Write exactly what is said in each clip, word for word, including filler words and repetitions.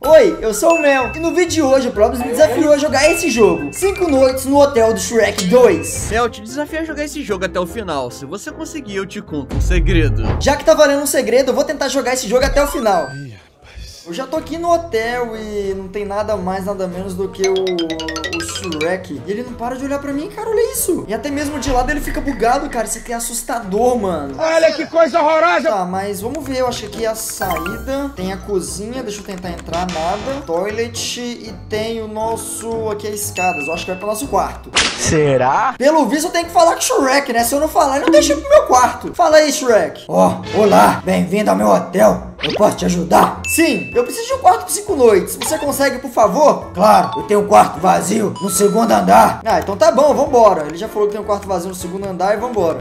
Oi, eu sou o Mel. E no vídeo de hoje o Probs me desafiou a jogar esse jogo. Cinco noites no hotel do Shrek dois. Mel, te desafio a jogar esse jogo até o final. Se você conseguir, eu te conto um segredo. Já que tá valendo um segredo, eu vou tentar jogar esse jogo até o final. Eu já tô aqui no hotel e não tem nada mais, nada menos do que o, o Shrek. E ele não para de olhar pra mim, cara, olha isso. E até mesmo de lado ele fica bugado, cara. Isso aqui é assustador, mano. Olha que coisa horrorosa. Tá, mas vamos ver, eu acho que aqui é a saída. Tem a cozinha, deixa eu tentar entrar, nada. Toilet e tem o nosso... aqui é escadas, eu acho que vai pro nosso quarto. Será? Pelo visto eu tenho que falar com o Shrek, né? Se eu não falar, ele não deixa ir pro meu quarto. Fala aí, Shrek. Ó, oh, olá, bem-vindo ao meu hotel. Eu posso te ajudar? Sim, eu preciso de um quarto por cinco noites. Você consegue, por favor? Claro, eu tenho um quarto vazio no segundo andar. Ah, então tá bom, vambora. Ele já falou que tem um quarto vazio no segundo andar e vambora.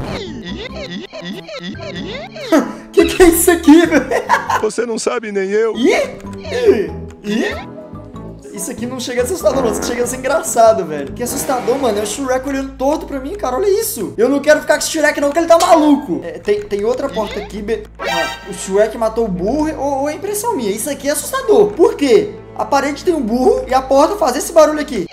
Que que é isso aqui, velho? Você não sabe, nem eu. Ih? Ih? Ih? Isso aqui não chega a ser assustador, não. Isso aqui chega a ser engraçado, velho. Que assustador, mano. É o Shrek olhando torto pra mim, cara. Olha isso. Eu não quero ficar com esse Shrek, não, que ele tá maluco. É, tem, tem outra porta aqui. Be... Ah, o Shrek matou o burro ou, ou é impressão minha? Isso aqui é assustador. Por quê? A parede tem um burro e a porta faz esse barulho aqui.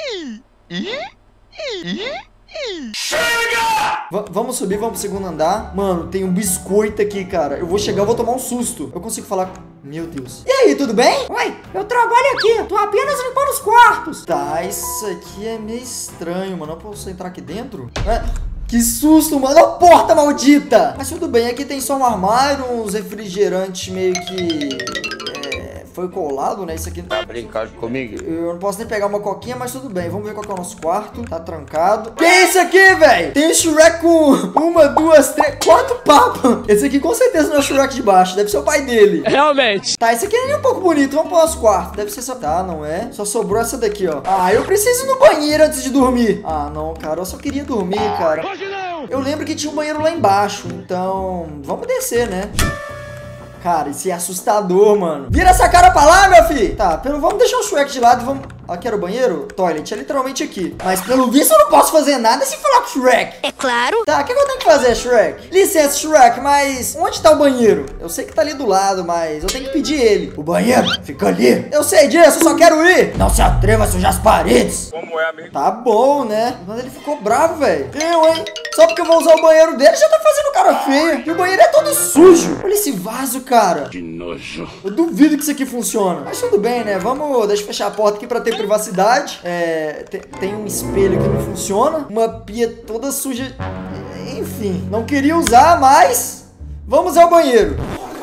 Chega! V vamos subir, vamos pro segundo andar. Mano, tem um biscoito aqui, cara. Eu vou chegar, eu vou tomar um susto. Eu consigo falar... Meu Deus. E aí, tudo bem? Oi, eu trabalho aqui. Eu tô apenas limpando os quartos. Tá, isso aqui é meio estranho, mano. Eu posso entrar aqui dentro? É... Que susto, mano. Ó, porta maldita. Mas tudo bem, aqui tem só um armário, uns refrigerantes meio que... É... Foi colado, né? Isso aqui... Tá brincando comigo? Eu não posso nem pegar uma coquinha, mas tudo bem. Vamos ver qual que é o nosso quarto. Tá trancado. Que é isso aqui, velho? Tem Shrek com uma, duas, três, quatro papas. Esse aqui com certeza não é o Shrek de baixo. Deve ser o pai dele. Realmente. Tá, esse aqui é um pouco bonito. Vamos pro nosso quarto. Deve ser essa... Tá, não é? Só sobrou essa daqui, ó. Ah, eu preciso ir no banheiro antes de dormir. Ah, não, cara. Eu só queria dormir, cara. Hoje não. Eu lembro que tinha um banheiro lá embaixo. Então, vamos descer, né? Cara, isso é assustador, mano. Vira essa cara pra lá, meu filho. Tá, pelo... vamos deixar o Shrek de lado e vamos... Aqui era o banheiro? Toilet, é literalmente aqui. Mas pelo visto eu não posso fazer nada sem falar com o Shrek. É claro. Tá, o que, que eu tenho que fazer, Shrek? Licença, Shrek, mas onde tá o banheiro? Eu sei que tá ali do lado, mas eu tenho que pedir ele. O banheiro fica ali. Eu sei disso, eu só quero ir. Não se atreva a sujar as paredes. Como é, amigo? Tá bom, né? Mas ele ficou bravo, velho. Eu, hein? Só porque eu vou usar o banheiro dele, já tá fazendo cara feia. E o banheiro é todo sujo. Olha esse vaso, cara. Que nojo. Eu duvido que isso aqui funcione. Mas tudo bem, né? Vamos... Deixa eu fechar a porta aqui pra ter privacidade. É... Tem, tem um espelho que não funciona. Uma pia toda suja. Enfim. Não queria usar, mas... Vamos ao banheiro.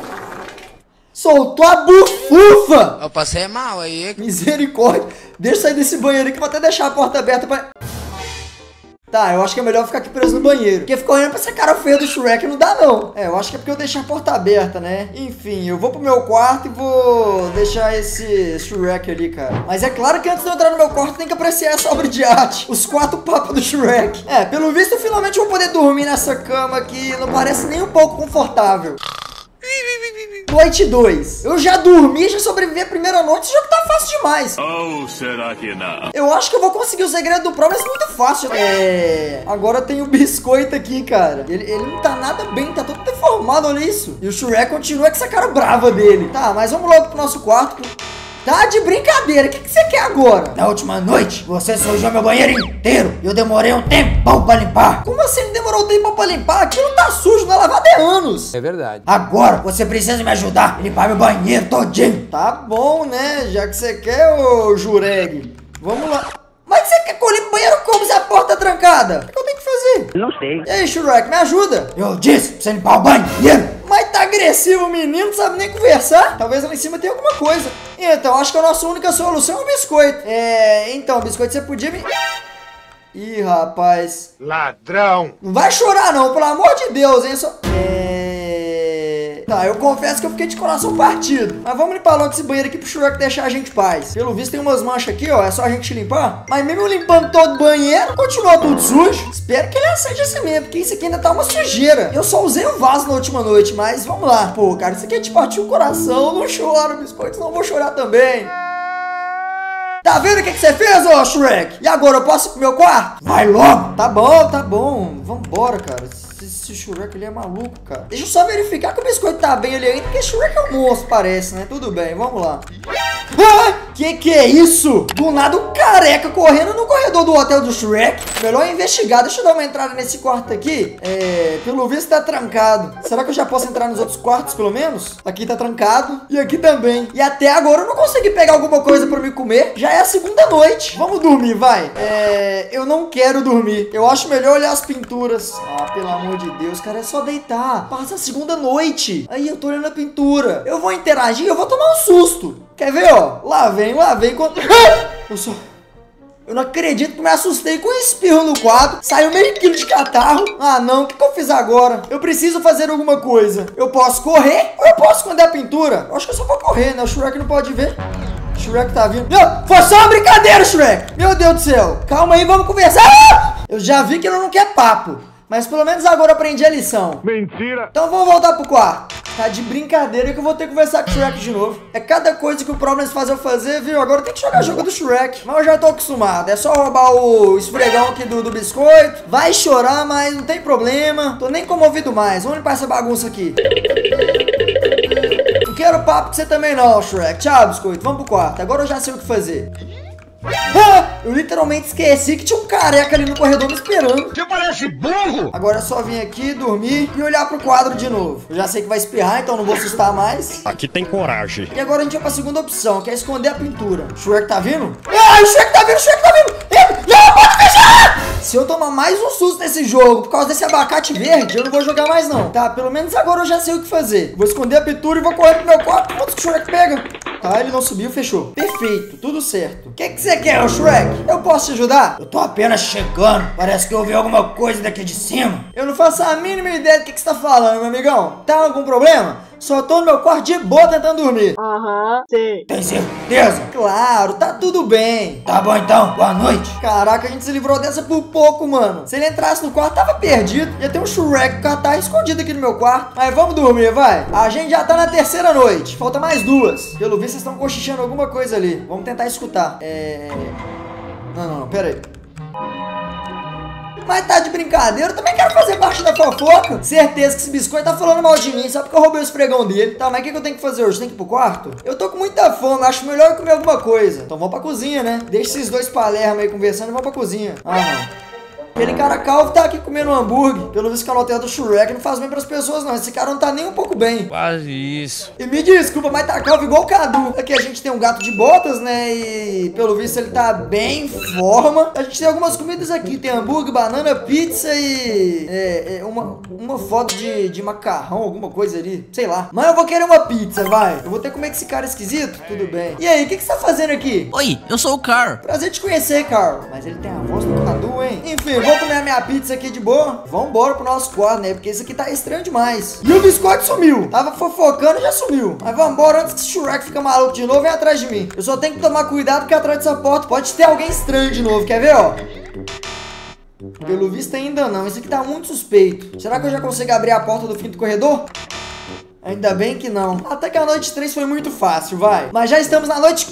Soltou a bufufa. Eu passei mal aí. Misericórdia. Deixa eu sair desse banheiro aqui. Vou até deixar a porta aberta pra... Tá, eu acho que é melhor ficar aqui preso no banheiro. Porque ficar olhando pra essa cara feia do Shrek não dá, não. É, eu acho que é porque eu deixei a porta aberta, né? Enfim, eu vou pro meu quarto e vou deixar esse Shrek ali, cara. Mas é claro que antes de eu entrar no meu quarto tem que apreciar essa obra de arte. Os quatro papas do Shrek. É, pelo visto, finalmente eu vou poder dormir nessa cama que não parece nem um pouco confortável. Noite dois. Eu já dormi, já sobrevivi a primeira noite. Esse jogo tá fácil demais. Ou será que não? Eu acho que eu vou conseguir o segredo do Pro, mas muito fácil. É... Agora tem o biscoito aqui, cara. Ele, ele não tá nada bem, tá todo deformado, olha isso. E o Shrek continua com essa cara brava dele. Tá, mas vamos logo pro nosso quarto. Tá de brincadeira, o que, que você quer agora? Na última noite, você sujou meu banheiro inteiro e eu demorei um tempão pra limpar. Como assim demorou um tempão pra limpar? Aquilo tá sujo, não é lavado há anos. É verdade. Agora você precisa me ajudar a limpar meu banheiro todinho. Tá bom, né? Já que você quer, ô Jureg. Vamos lá. Mas você quer que eu limpe o banheiro como se a porta tá trancada? O que eu tenho que fazer? Não sei. E aí, Shrek, me ajuda. Eu disse pra você limpar o banheiro. Mas tá agressivo o menino, não sabe nem conversar. Talvez lá em cima tenha alguma coisa. Então, acho que a nossa única solução é o biscoito. É, então, biscoito, você podia me... Ih, rapaz. Ladrão. Não vai chorar não, pelo amor de Deus, hein? Só... É... Tá, eu confesso que eu fiquei de coração partido. Mas vamos limpar logo esse banheiro aqui pro Shrek deixar a gente em paz. Pelo visto tem umas manchas aqui, ó. É só a gente limpar. Mas mesmo limpando todo o banheiro, continua tudo sujo. Espero que ele aceite assim mesmo, porque isso aqui ainda tá uma sujeira. Eu só usei o vaso na última noite, mas vamos lá. Pô, cara, isso aqui é te partir o coração. Não chora, biscoito, senão eu vou chorar também. Tá vendo o que, que você fez, ô Shrek? E agora eu posso ir pro meu quarto? Vai logo. Tá bom, tá bom. Vambora, cara. Esse Shrek, ele é maluco, cara. Deixa eu só verificar que o biscoito tá bem ali ainda, porque Shrek é um monstro, parece, né? Tudo bem, vamos lá. Ah! Que que é isso? Do nada o careca correndo no corredor do hotel do Shrek. Melhor investigar. Deixa eu dar uma entrada nesse quarto aqui. É, pelo visto tá trancado. Será que eu já posso entrar nos outros quartos, pelo menos? Aqui tá trancado. E aqui também. E até agora eu não consegui pegar alguma coisa pra me comer. Já é a segunda noite. Vamos dormir, vai. É, eu não quero dormir. Eu acho melhor olhar as pinturas. Ah, pelo amor de Deus, cara, é só deitar. Passa a segunda noite. Aí eu tô olhando a pintura. Eu vou interagir, eu vou tomar um susto. Quer ver, ó? Lá vem, lá vem. Quando... Eu só... Eu não acredito que me assustei com um espirro no quadro. Saiu meio quilo de catarro. Ah, não. O que, que eu fiz agora? Eu preciso fazer alguma coisa. Eu posso correr ou eu posso esconder a pintura? Eu acho que eu só vou correr, né? O Shrek não pode ver. O Shrek tá vindo. Não, foi só uma brincadeira, Shrek. Meu Deus do céu. Calma aí, vamos conversar. Ah! Eu já vi que ele não quer papo. Mas pelo menos agora eu aprendi a lição. Mentira. Então vamos voltar pro quarto. Tá de brincadeira que eu vou ter que conversar com o Shrek de novo. É cada coisa que o Problems faz eu fazer, viu? Agora tem que jogar jogo do Shrek. Mas eu já tô acostumado. É só roubar o esfregão aqui do, do biscoito. Vai chorar, mas não tem problema. Tô nem comovido mais. Vamos limpar essa bagunça aqui. Não quero papo com você também não, Shrek. Tchau, biscoito. Vamos pro quarto. Agora eu já sei o que fazer. Ah, eu literalmente esqueci que tinha um careca ali no corredor me esperando. Você parece burro! Agora é só vir aqui, dormir e olhar pro quadro de novo. Eu já sei que vai espirrar, então não vou assustar mais. Aqui tem coragem. E agora a gente vai pra segunda opção, que é esconder a pintura. O Shrek tá vindo? Ah, o Shrek tá vindo, o Shrek tá vindo! Não, pode fechar! Se eu tomar mais um susto nesse jogo por causa desse abacate verde, eu não vou jogar mais não. Tá, pelo menos agora eu já sei o que fazer. Vou esconder a pintura e vou correr pro meu quarto. Quantos que o Shrek pega? Tá, ele não subiu, fechou. Perfeito, tudo certo. O que que você quer, ô Shrek? Eu posso te ajudar? Eu tô apenas chegando. Parece que eu ouvi alguma coisa daqui de cima. Eu não faço a mínima ideia do que que você tá falando, meu amigão. Tá algum problema? Só tô no meu quarto de boa tentando dormir. Aham, sim. Tem certeza? Claro, tá tudo bem. Tá bom então, boa noite. Caraca, a gente se livrou dessa por pouco, mano. Se ele entrasse no quarto, tava perdido. Ia ter um Shrek que tá escondido aqui no meu quarto. Mas vamos dormir, vai. A gente já tá na terceira noite. Falta mais duas. Pelo visto, vocês estão cochichando alguma coisa ali. Vamos tentar escutar. É... Não, não, não, pera aí. Mas tá de brincadeira, eu também quero fazer parte da fofoca. Certeza que esse biscoito tá falando mal de mim, só porque eu roubei o esfregão dele. Tá, mas o que, que eu tenho que fazer hoje? Tem que ir pro quarto? Eu tô com muita fome, acho melhor eu comer alguma coisa. Então vamos pra cozinha, né? Deixa esses dois palermas aí conversando e vamos pra cozinha. Ah, não. Aquele cara calvo tá aqui comendo um hambúrguer. Pelo visto que é no hotel do Shrek não faz bem pras pessoas, não. Esse cara não tá nem um pouco bem. Quase isso. E me desculpa, mas tá calvo igual o Cadu. Aqui a gente tem um gato de botas, né? E pelo visto ele tá bem em forma. A gente tem algumas comidas aqui. Tem hambúrguer, banana, pizza e... É, é uma, uma foto de, de macarrão, alguma coisa ali. Sei lá. Mas eu vou querer uma pizza, vai. Eu vou ter que comer com esse cara esquisito? Tudo bem. E aí, o que, que você tá fazendo aqui? Oi, eu sou o Carl. Prazer te conhecer, Carl. Mas ele tem a voz do Cadu, hein? Enfim, vou comer a minha pizza aqui de boa. Vambora pro nosso quarto, né? Porque isso aqui tá estranho demais. E o biscoito sumiu. Tava fofocando e já sumiu. Mas vambora antes que esse Shrek fica maluco de novo. Vem atrás de mim. Eu só tenho que tomar cuidado porque atrás dessa porta pode ter alguém estranho de novo. Quer ver, ó? Pelo visto ainda não. Isso aqui tá muito suspeito. Será que eu já consigo abrir a porta do fim do corredor? Ainda bem que não. Até que a noite três foi muito fácil, vai. Mas já estamos na noite...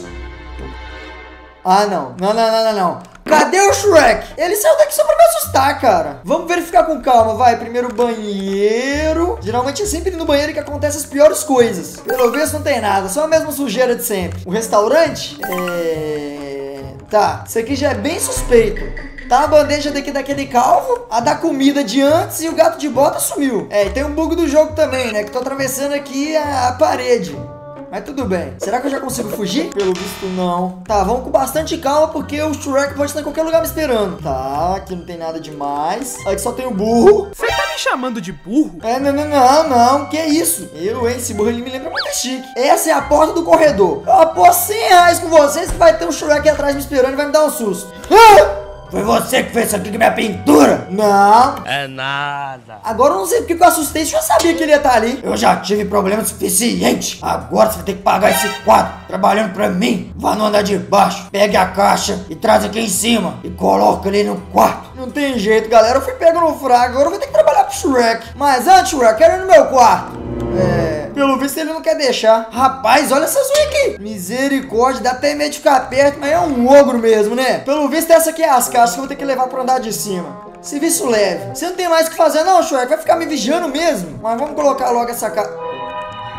Ah, não. Não, não, não, não, não. Cadê o Shrek? Ele saiu daqui só pra me assustar, cara. Vamos verificar com calma, vai. Primeiro banheiro. Geralmente é sempre no banheiro que acontecem as piores coisas. Pelo visto não tem nada, só a mesma sujeira de sempre. O restaurante? É... Tá, isso aqui já é bem suspeito. Tá a bandeja daqui daquele calvo, a da comida de antes e o gato de bota sumiu. É, e tem um bug do jogo também, né? Que tô atravessando aqui a, a parede. Mas tudo bem. Será que eu já consigo fugir? Pelo visto, não. Tá, vamos com bastante calma, porque o Shrek pode estar em qualquer lugar me esperando. Tá, aqui não tem nada demais. Aqui só tem o burro. Você tá me chamando de burro? É, não, não, não, não. Que isso? Eu, hein? Esse burro ele me lembra muito chique. Essa é a porta do corredor. Eu aposto cem reais com vocês que vai ter um Shrek aqui atrás me esperando e vai me dar um susto. Ah! Foi você que fez isso aqui com minha pintura? Não. É nada. Agora eu não sei porque que eu assustei, se eu sabia que ele ia estar ali. Eu já tive problema suficiente. Agora você vai ter que pagar esse quadro trabalhando pra mim. Vá no andar de baixo, pegue a caixa e traz aqui em cima e coloca ali no quarto. Não tem jeito, galera. Eu fui pego no fraco. Agora eu vou ter que trabalhar pro Shrek. Mas antes, Shrek, quero ir no meu quarto. É... Pelo visto ele não quer deixar. Rapaz, olha essas unhas aqui. Misericórdia, dá até medo de ficar perto, mas é um ogro mesmo, né? Pelo visto essa aqui é as caixas que eu vou ter que levar pro andar de cima. Serviço leve. Você não tem mais o que fazer não, Shrek? Vai ficar me vigiando mesmo? Mas vamos colocar logo essa caixa.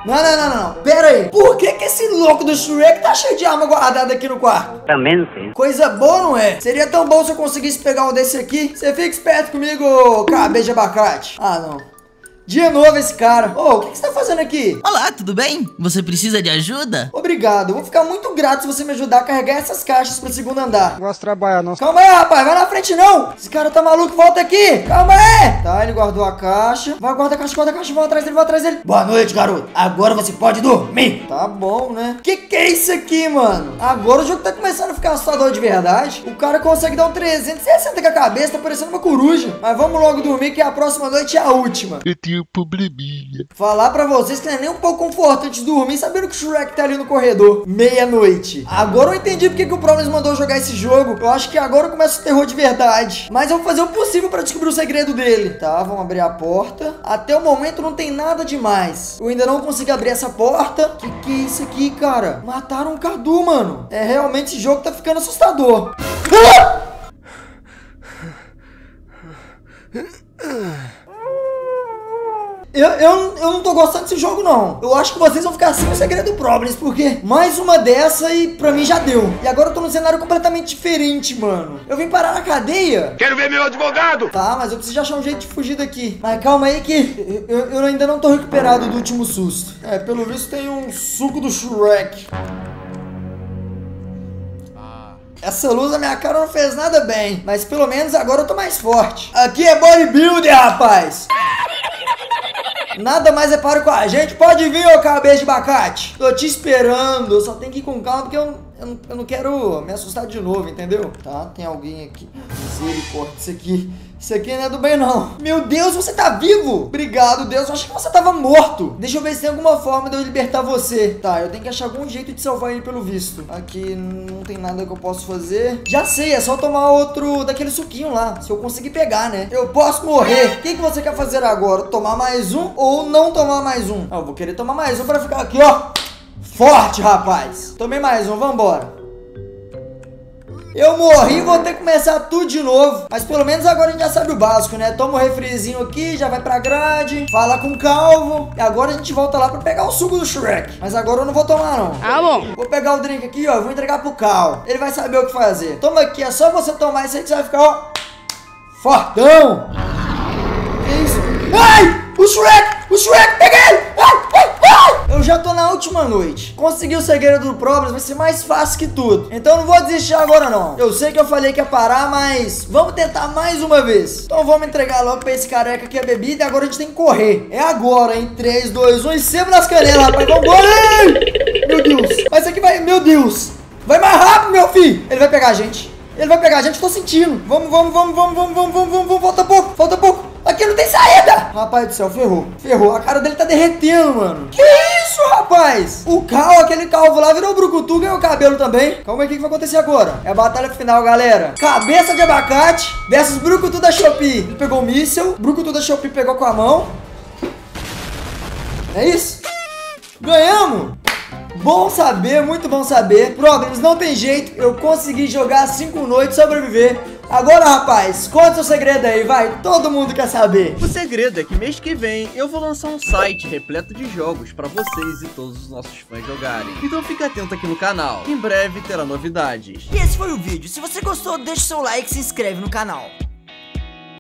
Não, não, não, não. Pera aí. Por que que esse louco do Shrek tá cheio de arma guardada aqui no quarto? Também não sei. Coisa boa, não é? Seria tão bom se eu conseguisse pegar um desse aqui. Você fica esperto comigo, cabeça de abacate. Ah, não. De novo esse cara. Ô, oh, o que, que você tá fazendo aqui? Olá, tudo bem? Você precisa de ajuda? Obrigado. Eu vou ficar muito grato se você me ajudar a carregar essas caixas pro segundo andar. Não gosto de trabalhar, não. Calma aí, rapaz. Vai na frente, não. Esse cara tá maluco. Volta aqui. Calma aí. Tá, ele guardou a caixa. Vai, guarda a caixa, guarda a caixa. Vou atrás dele, vou atrás dele. Boa noite, garoto. Agora você pode dormir. Tá bom, né? Que que é isso aqui, mano? Agora o jogo tá começando a ficar assustador de verdade. O cara consegue dar um trezentos e sessenta com a cabeça. Tá parecendo uma coruja. Mas vamos logo dormir que a próxima noite é a última. Eu tenho probleminha. Falar pra vocês que não é nem um pouco confortante dormir sabendo que o Shrek tá ali no corredor. Meia-noite. Agora eu entendi porque que o Problems mandou jogar esse jogo. Eu acho que agora começa o terror de verdade. Mas eu vou fazer o possível pra descobrir o segredo dele. Tá, vamos abrir a porta. Até o momento não tem nada demais. Eu ainda não consigo abrir essa porta. Que que é isso aqui, cara? Mataram um Cadu, mano. É, realmente esse jogo tá ficando assustador. Ah! Eu, eu, eu não tô gostando desse jogo, não. Eu acho que vocês vão ficar sem o segredo do Problems, porque mais uma dessa e pra mim já deu. E agora eu tô num cenário completamente diferente, mano. Eu vim parar na cadeia. Quero ver meu advogado! Tá, mas eu preciso achar um jeito de fugir daqui. Mas calma aí que eu, eu ainda não tô recuperado do último susto. É, pelo visto tem um suco do Shrek. Essa luz na minha cara não fez nada bem. Mas pelo menos agora eu tô mais forte. Aqui é bodybuilder, rapaz. Nada mais é para com a gente. Pode vir, ô cabeça de abacate. Tô te esperando. Eu só tenho que ir com calma porque eu, eu, não, eu não quero me assustar de novo, entendeu? Tá, tem alguém aqui. Misericórdia, isso aqui. Isso aqui não é do bem, não. Meu Deus, você tá vivo? Obrigado, Deus. Eu achei que você tava morto. Deixa eu ver se tem alguma forma de eu libertar você. Tá, eu tenho que achar algum jeito de salvar ele pelo visto. Aqui não tem nada que eu possa fazer. Já sei, é só tomar outro daquele suquinho lá. Se eu conseguir pegar, né? Eu posso morrer. O que, que você quer fazer agora? Tomar mais um ou não tomar mais um? Ah, eu vou querer tomar mais um pra ficar aqui, ó. Forte, rapaz. Tomei mais um, vambora. Eu morri, vou ter que começar tudo de novo. Mas pelo menos agora a gente já sabe o básico, né? Toma um refrizinho aqui, já vai pra grade. Fala com o Calvo. E agora a gente volta lá pra pegar o suco do Shrek. Mas agora eu não vou tomar, não. Ah, bom. Vou pegar o drink aqui, ó. Vou entregar pro Cal. Ele vai saber o que fazer. Toma aqui, é só você tomar isso aí que você vai ficar, ó, fortão. Que isso? Ai! O Shrek! O Shrek! Pega ele! Ai! Ai! Ai! Eu já tô na última noite. Conseguir o segredo do Problems vai ser mais fácil que tudo. Então eu não vou desistir agora, não. Eu sei que eu falei que ia parar, mas vamos tentar mais uma vez. Então vamos entregar logo pra esse careca aqui a bebida e agora a gente tem que correr. É agora, hein? três, dois, um e sebo nas canelas, rapaz. Vambora! Ai! Meu Deus! Mas isso aqui vai... Meu Deus! Vai mais rápido, meu filho! Ele vai pegar a gente. Ele vai pegar a gente, tô sentindo. Vamos, vamos, vamos, vamos, vamos, vamos, vamos, vamos, vamos. Falta pouco, falta pouco. Aqui não tem saída. Rapaz do céu, ferrou. Ferrou, a cara dele tá derretendo, mano. Que isso, rapaz? O Cal, aquele calvo lá, virou brucutu, ganhou o cabelo também. Calma aí, o que, que vai acontecer agora? É a batalha final, galera. Cabeça de abacate versus brucutu da Shopee. Ele pegou o míssel, brucutu da Shopee pegou com a mão. É isso? Ganhamos. Bom saber, muito bom saber. Problems, não tem jeito. Eu consegui jogar cinco noites, sobreviver. Agora, rapaz, conta o segredo aí, vai. Todo mundo quer saber. O segredo é que mês que vem eu vou lançar um site repleto de jogos pra vocês e todos os nossos fãs jogarem. Então fica atento aqui no canal. Em breve terá novidades. E esse foi o vídeo. Se você gostou, deixa o seu like e se inscreve no canal.